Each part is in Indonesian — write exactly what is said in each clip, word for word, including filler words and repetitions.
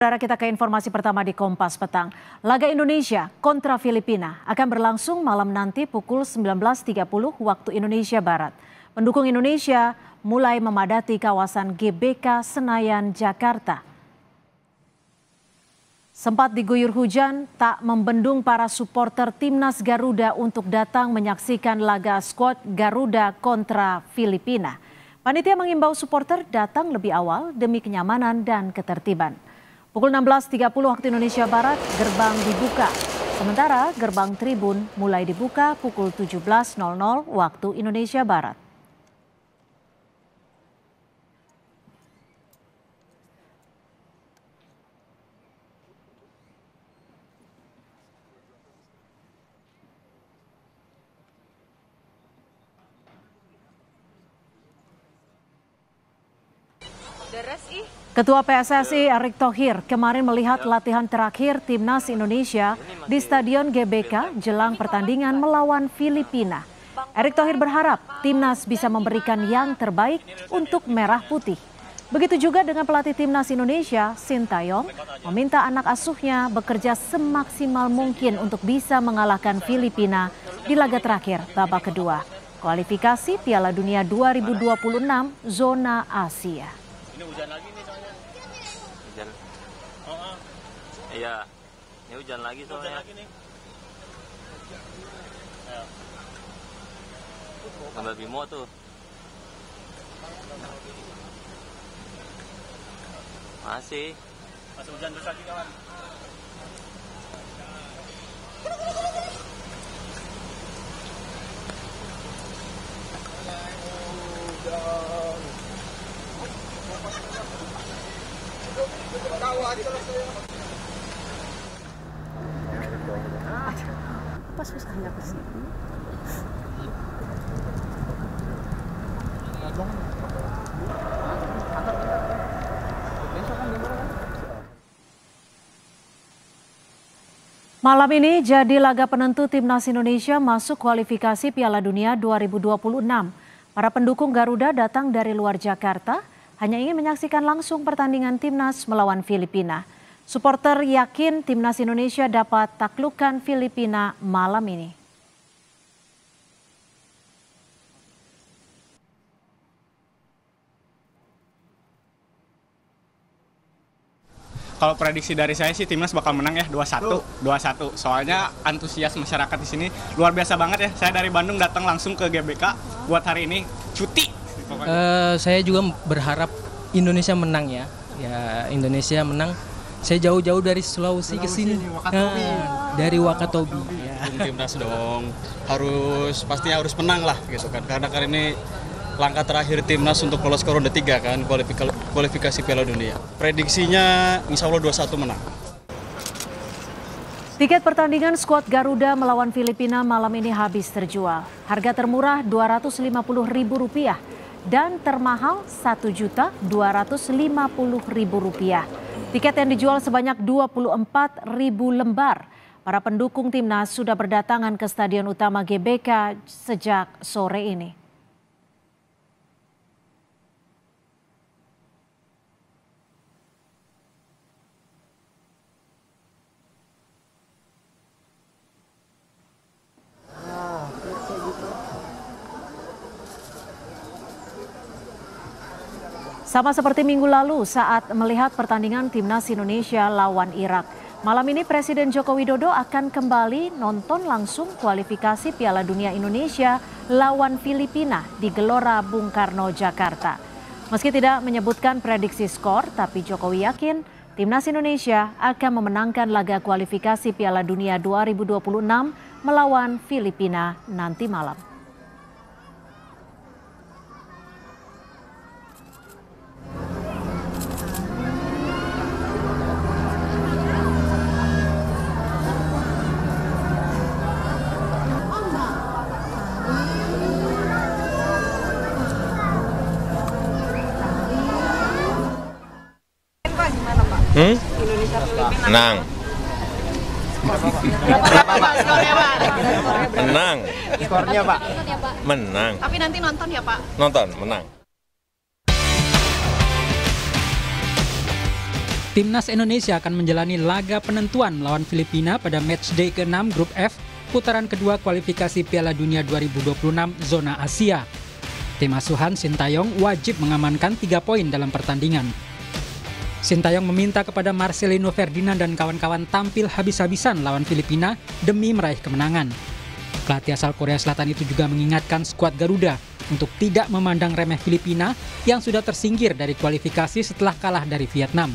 Saudara, kita ke informasi pertama di Kompas Petang. Laga Indonesia kontra Filipina akan berlangsung malam nanti pukul sembilan belas tiga puluh waktu Indonesia Barat. Pendukung Indonesia mulai memadati kawasan G B K Senayan, Jakarta. Sempat diguyur hujan, tak membendung para supporter timnas Garuda untuk datang menyaksikan laga skuad Garuda kontra Filipina. Panitia mengimbau supporter datang lebih awal demi kenyamanan dan ketertiban. Pukul enam belas tiga puluh waktu Indonesia Barat, gerbang dibuka. Sementara gerbang tribun mulai dibuka pukul tujuh belas waktu Indonesia Barat. Ketua P S S I Erick Thohir kemarin melihat latihan terakhir timnas Indonesia di Stadion G B K jelang pertandingan melawan Filipina. Erick Thohir berharap timnas bisa memberikan yang terbaik untuk merah putih. Begitu juga dengan pelatih timnas Indonesia, Sintayong, meminta anak asuhnya bekerja semaksimal mungkin untuk bisa mengalahkan Filipina di laga terakhir babak kedua kualifikasi Piala Dunia dua ribu dua puluh enam zona Asia. Ini hujan lagi nih soalnya. Hujan. Oh, oh. Iya. Ini hujan lagi soalnya. Hujan lagi nih. Gambar Bimo tuh. Masih. Masih hujan terus lagi kawan. Pas susahnya ke sini. Malam ini jadi laga penentu timnas Indonesia masuk kualifikasi Piala Dunia dua ribu dua puluh enam. Para pendukung Garuda datang dari luar Jakarta hanya ingin menyaksikan langsung pertandingan timnas melawan Filipina. Supporter yakin timnas Indonesia dapat taklukkan Filipina malam ini. Kalau prediksi dari saya sih timnas bakal menang ya dua satu, dua satu. Soalnya antusias masyarakat di sini luar biasa banget ya. Saya dari Bandung datang langsung ke G B K buat hari ini cuti. Uh, saya juga berharap Indonesia menang ya. Ya Indonesia menang. Saya jauh-jauh dari Sulawesi ke sini. Nah, dari Wakatobi. Ya. Timnas dong. Harus pastinya harus menang lah gitu kan. Karena kali ini langkah terakhir timnas untuk lolos ke ronde tiga kan, kualifikasi Piala Dunia. Prediksinya insya Allah dua satu menang. Tiket pertandingan skuad Garuda melawan Filipina malam ini habis terjual. Harga termurah dua ratus lima puluh ribu rupiah dan termahal satu juta dua ratus lima puluh ribu rupiah. Tiket yang dijual sebanyak dua puluh empat ribu lembar. Para pendukung timnas sudah berdatangan ke Stadion Utama G B K sejak sore ini. Sama seperti minggu lalu saat melihat pertandingan timnas Indonesia lawan Irak. Malam ini Presiden Joko Widodo akan kembali nonton langsung kualifikasi Piala Dunia Indonesia lawan Filipina di Gelora Bung Karno, Jakarta. Meski tidak menyebutkan prediksi skor, tapi Jokowi yakin timnas Indonesia akan memenangkan laga kualifikasi Piala Dunia dua ribu dua puluh enam melawan Filipina nanti malam. Hmm? Menang. Berapa Pak skornya Pak? Menang. Skornya Pak? Menang. Tapi nanti nonton ya Pak? Nonton, menang. Timnas Indonesia akan menjalani laga penentuan melawan Filipina pada matchday keenam Grup F, putaran kedua kualifikasi Piala Dunia dua ribu dua puluh enam zona Asia. Tim asuhan Sintayong wajib mengamankan tiga poin dalam pertandingan. Sintayong meminta kepada Marcelino Ferdinand dan kawan-kawan tampil habis-habisan lawan Filipina demi meraih kemenangan. Pelatih asal Korea Selatan itu juga mengingatkan skuad Garuda untuk tidak memandang remeh Filipina yang sudah tersingkir dari kualifikasi setelah kalah dari Vietnam.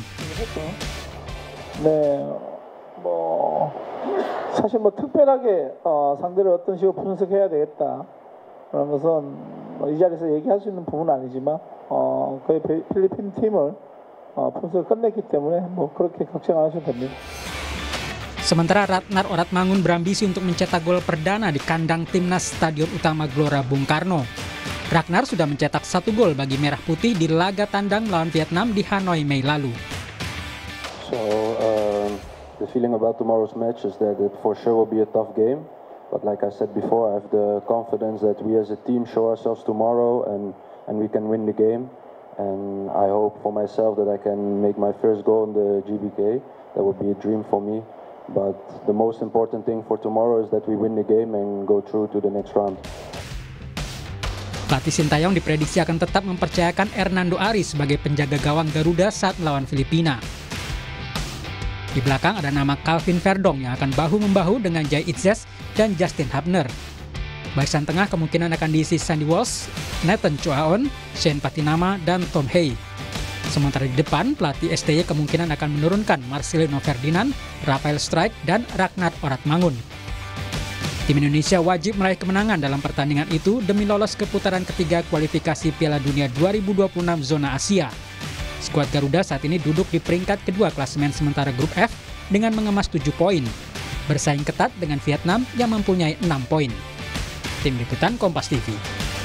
네, 뭐 사실 뭐 특별하게 어, 상대를 어떤 식으로 분석해야 되겠다 그런 것은 뭐 이 자리에서 얘기할 수 있는 부분은 아니지만 어, 거의 필리핀 팀을 어, 분석을 끝냈기 때문에 뭐 그렇게 걱정 안 하셔도 됩니다. Sementara Ratnar Oratmangun berambisi untuk mencetak gol perdana di kandang timnas Stadion Utama Gelora Bung Karno. Ragnar sudah mencetak satu gol bagi Merah Putih di laga tandang melawan Vietnam di Hanoi Mei lalu. So um, the feeling about tomorrow's match is that it for sure will be a tough game. But like I said before, I have the confidence that we as a team show ourselves tomorrow and, and we can win the game. And I hope for myself that I can make my first goal in the G B K. That would be a dream for me. But the most important thing for tomorrow is that we win the game and go through to the next round. Pelatih Sintayong diprediksi akan tetap mempercayakan Hernando Ari sebagai penjaga gawang Garuda saat melawan Filipina. Di belakang ada nama Calvin Verdong yang akan bahu-membahu dengan Jai Itzes dan Justin Hubner. Barisan tengah kemungkinan akan diisi Sandy Walsh, Nathan Choaon, Shane Patinama, dan Tom Hay. Sementara di depan, pelatih S T Y kemungkinan akan menurunkan Marcelino Ferdinand, Rafael Strijk, dan Ragnar Oratmangun. Tim Indonesia wajib meraih kemenangan dalam pertandingan itu demi lolos ke putaran ketiga kualifikasi Piala Dunia dua ribu dua puluh enam zona Asia. Skuad Garuda saat ini duduk di peringkat kedua klasemen sementara Grup F dengan mengemas tujuh poin. Bersaing ketat dengan Vietnam yang mempunyai enam poin. Tim Liputan Kompas T V.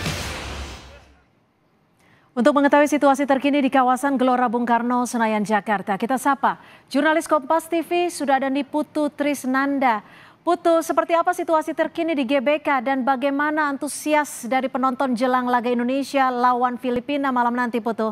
Untuk mengetahui situasi terkini di kawasan Gelora Bung Karno, Senayan, Jakarta, kita sapa jurnalis Kompas T V sudah ada di Putu Trisnanda. Putu, seperti apa situasi terkini di G B K dan bagaimana antusias dari penonton jelang laga Indonesia lawan Filipina malam nanti, Putu?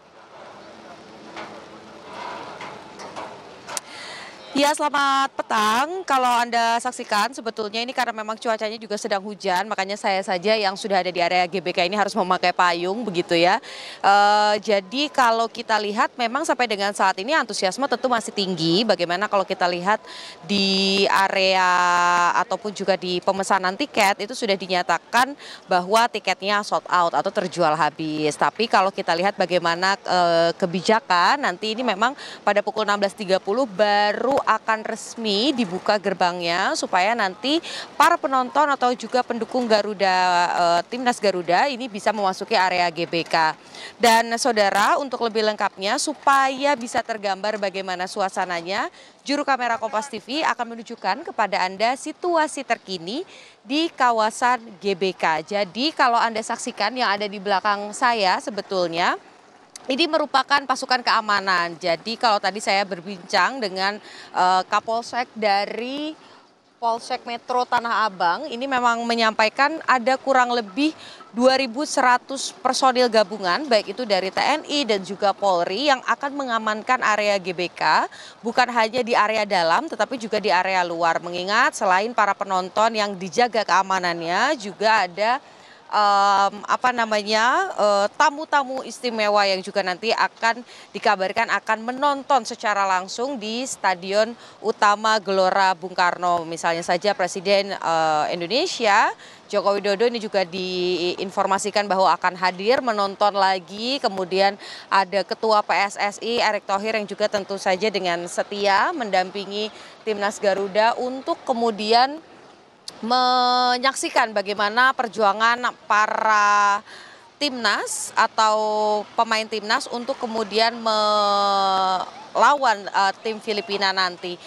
Ya, selamat petang. Kalau Anda saksikan sebetulnya ini karena memang cuacanya juga sedang hujan, makanya saya saja yang sudah ada di area G B K ini harus memakai payung begitu ya. E, jadi kalau kita lihat memang sampai dengan saat ini antusiasme tentu masih tinggi. Bagaimana kalau kita lihat di area ataupun juga di pemesanan tiket itu sudah dinyatakan bahwa tiketnya sold out atau terjual habis. Tapi kalau kita lihat bagaimana e, kebijakan nanti ini memang pada pukul enam belas tiga puluh baru akan resmi dibuka gerbangnya supaya nanti para penonton atau juga pendukung Garuda, e, timnas Garuda ini bisa memasuki area G B K. Dan saudara, untuk lebih lengkapnya supaya bisa tergambar bagaimana suasananya, juru kamera Kompas T V akan menunjukkan kepada Anda situasi terkini di kawasan G B K. Jadi kalau Anda saksikan yang ada di belakang saya sebetulnya ini merupakan pasukan keamanan. Jadi kalau tadi saya berbincang dengan uh, Kapolsek dari Polsek Metro Tanah Abang, ini memang menyampaikan ada kurang lebih dua ribu seratus personil gabungan, baik itu dari T N I dan juga Polri yang akan mengamankan area G B K, bukan hanya di area dalam tetapi juga di area luar. Mengingat selain para penonton yang dijaga keamanannya, juga ada Um, apa namanya tamu-tamu uh, istimewa yang juga nanti akan dikabarkan akan menonton secara langsung di Stadion Utama Gelora Bung Karno. Misalnya saja Presiden uh, Indonesia Joko Widodo ini juga diinformasikan bahwa akan hadir menonton lagi. Kemudian ada Ketua P S S I Erick Thohir yang juga tentu saja dengan setia mendampingi timnas Garuda untuk kemudian menyaksikan bagaimana perjuangan para timnas atau pemain timnas untuk kemudian melawan uh, tim Filipina nanti.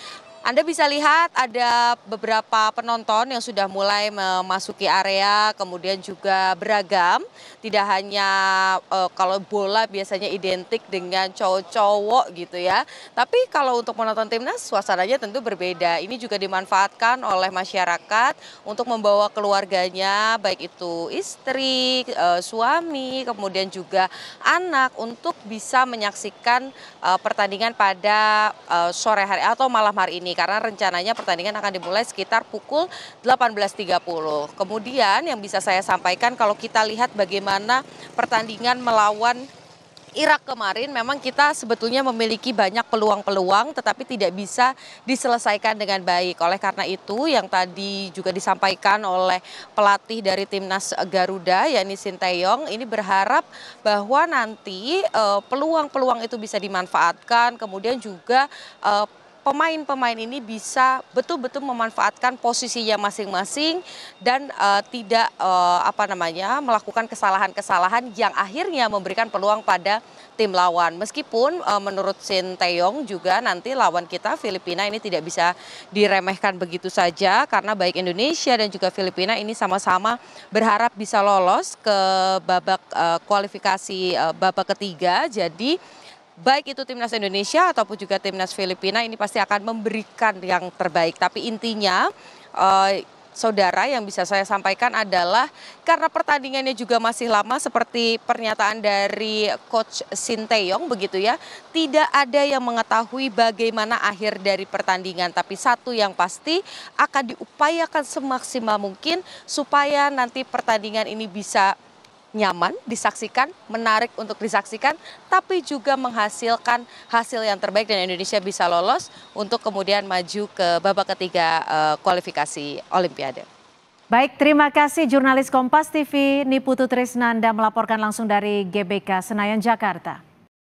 Anda bisa lihat ada beberapa penonton yang sudah mulai memasuki area, kemudian juga beragam. Tidak hanya uh, kalau bola biasanya identik dengan cowok-cowok gitu ya. Tapi kalau untuk menonton timnas suasananya tentu berbeda. Ini juga dimanfaatkan oleh masyarakat untuk membawa keluarganya, baik itu istri, uh, suami, kemudian juga anak untuk bisa menyaksikan uh, pertandingan pada uh, sore hari atau malam hari ini. Karena rencananya pertandingan akan dimulai sekitar pukul delapan belas tiga puluh. Kemudian yang bisa saya sampaikan kalau kita lihat bagaimana pertandingan melawan Irak kemarin, memang kita sebetulnya memiliki banyak peluang-peluang tetapi tidak bisa diselesaikan dengan baik. Oleh karena itu yang tadi juga disampaikan oleh pelatih dari timnas Garuda yakni Sinteyong ini berharap bahwa nanti peluang-peluang itu bisa dimanfaatkan, kemudian juga uh, pemain-pemain ini bisa betul-betul memanfaatkan posisinya masing-masing dan uh, tidak uh, apa namanya melakukan kesalahan-kesalahan yang akhirnya memberikan peluang pada tim lawan. Meskipun uh, menurut Sinteyong juga nanti lawan kita Filipina ini tidak bisa diremehkan begitu saja karena baik Indonesia dan juga Filipina ini sama-sama berharap bisa lolos ke babak uh, kualifikasi uh, babak ketiga. Jadi baik itu timnas Indonesia ataupun juga timnas Filipina ini pasti akan memberikan yang terbaik. Tapi intinya eh, saudara yang bisa saya sampaikan adalah karena pertandingannya juga masih lama seperti pernyataan dari Coach Sinteyong begitu ya. Tidak ada yang mengetahui bagaimana akhir dari pertandingan. Tapi satu yang pasti akan diupayakan semaksimal mungkin supaya nanti pertandingan ini bisa nyaman disaksikan, menarik untuk disaksikan, tapi juga menghasilkan hasil yang terbaik dan Indonesia bisa lolos untuk kemudian maju ke babak ketiga uh, kualifikasi Olimpiade. Baik, terima kasih jurnalis Kompas T V Niputu Trisnanda melaporkan langsung dari G B K Senayan, Jakarta.